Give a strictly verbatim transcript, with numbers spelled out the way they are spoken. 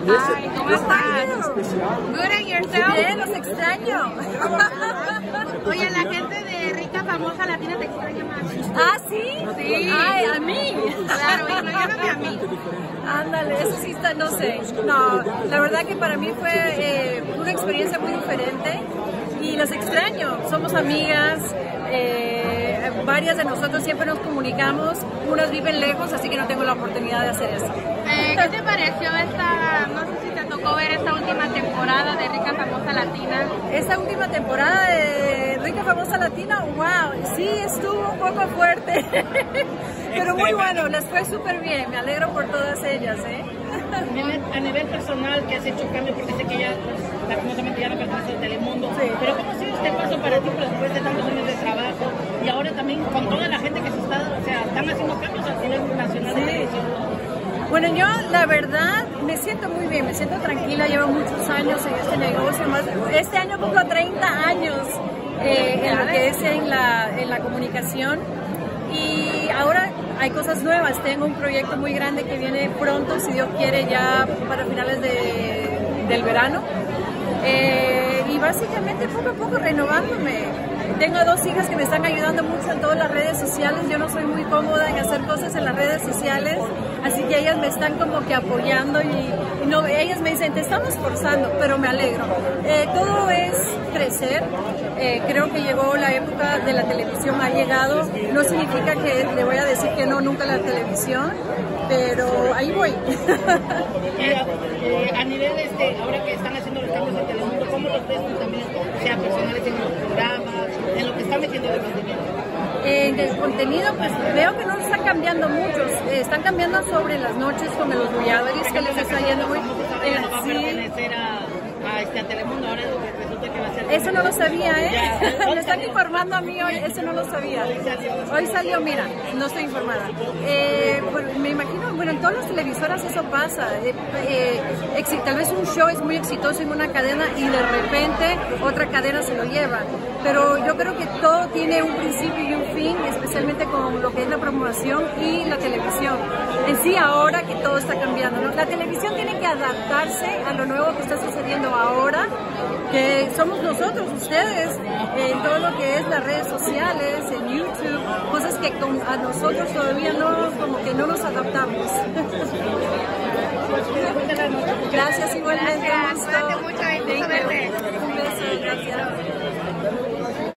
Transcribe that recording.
Hi, ¿cómo estás? Good, and yourself? Bien, los extraño. Oye, la gente de Rica Famosa Latina te extraña más. ¿Ah, sí? Sí. Ay, a mí. Claro, incluyéndome a mí. Ándale, eso sí está, no sé. No, la verdad que para mí fue eh, una experiencia muy diferente y los extraño. Somos amigas, eh, varias de nosotros siempre nos comunicamos, unas viven lejos, así que no tengo la oportunidad de hacer eso. Eh, ¿Qué te pareció esta, no sé si te tocó ver esta última temporada de Rica Famosa Latina? Esta última temporada de Rica Famosa Latina, wow, sí estuvo un poco fuerte, pero muy bueno, les fue súper bien, me alegro por todas ellas, ¿eh? A nivel personal, que has hecho cambio, porque sé que ya, pues, lastimosamente ya no pertenece a Telemundo, sí. Pero ¿cómo ha sido este paso para ti, pues, después de tantos años de trabajo y ahora también con toda la gente que se está, o sea, están haciendo cambios a nivel nacional de televisión? Bueno, yo la verdad me siento muy bien, me siento tranquila, llevo muchos años en este negocio, más este año cumplo treinta años eh, en lo que es en la, en la comunicación y ahora hay cosas nuevas, tengo un proyecto muy grande que viene pronto, si Dios quiere, ya para finales de, del verano eh, y básicamente poco a poco renovándome. Tengo dos hijas que me están ayudando mucho en todas las redes sociales. Yo no soy muy cómoda en hacer cosas en las redes sociales, así que ellas me están como que apoyando y, y no, ellas me dicen, te estamos forzando, pero me alegro. Eh, todo es crecer. Eh, creo que llegó la época de la televisión, ha llegado. No significa que le voy a decir que no nunca a la televisión, pero ahí voy. eh, eh, a nivel, este, ahora que están haciendo los cambios en Telemundo, ¿cómo los ves tú también, sea personales en los programas, en lo que están metiendo de contenido? En el contenido, pues veo que no están cambiando muchos, eh, están cambiando sobre las noches con los Bullaveris que les está yendo muy... Eh, no va a pertenecer a, a, este, a Telemundo, ahora resulta que va a ser... Eso no lo sabía, ¿eh? Me están informando a mí hoy, eso no lo sabía. Hoy salió, mira, no estoy informada. Eh, bueno, me imagino, bueno, en todas las televisoras eso pasa. Eh, eh, tal vez un show es muy exitoso en una cadena y de repente otra cadena se lo lleva. Pero yo creo que todo tiene un principio y un fin, especialmente con lo que es la promoción y la televisión. En sí, ahora que todo está cambiando, ¿no? La televisión tiene que adaptarse a lo nuevo que está sucediendo ahora, que somos nosotros, ustedes, en todo lo que es las redes sociales, en YouTube, cosas que con, a nosotros todavía no, como que no nos adaptamos. Gracias, Gracias igualmente. Gracias, mucho, mucho, Un beso, gracias.